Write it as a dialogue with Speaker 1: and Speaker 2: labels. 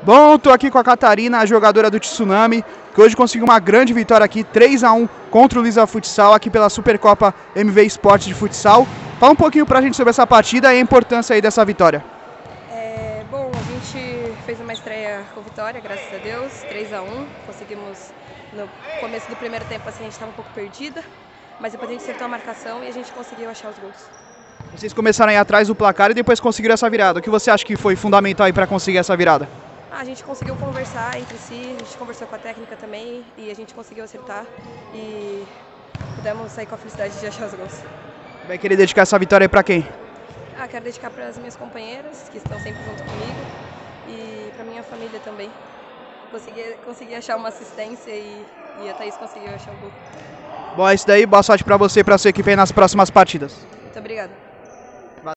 Speaker 1: Bom, tô aqui com a Catarina, a jogadora do Tsunami, que hoje conseguiu uma grande vitória aqui, 3-1 contra o Lisa Futsal, aqui pela Supercopa MV Esporte de Futsal. Fala um pouquinho pra gente sobre essa partida e a importância aí dessa vitória.
Speaker 2: Bom, a gente fez uma estreia com vitória, graças a Deus, 3-1. Conseguimos, no começo do primeiro tempo, assim, a gente estava um pouco perdida, mas depois a gente acertou a marcação e a gente conseguiu achar os gols.
Speaker 1: Vocês começaram aí atrás do placar e depois conseguiram essa virada. O que você acha que foi fundamental aí pra conseguir essa virada?
Speaker 2: A gente conseguiu conversar entre si, a gente conversou com a técnica também e a gente conseguiu acertar e pudemos sair com a felicidade de achar os gols.
Speaker 1: Vai querer dedicar essa vitória aí pra quem?
Speaker 2: Quero dedicar para as minhas companheiras, que estão sempre junto comigo, e para minha família também. Consegui achar uma assistência e a Thaís conseguiu achar o gol.
Speaker 1: Bom, é isso daí. Boa sorte pra você e pra sua equipe aí nas próximas partidas.
Speaker 2: Muito obrigada.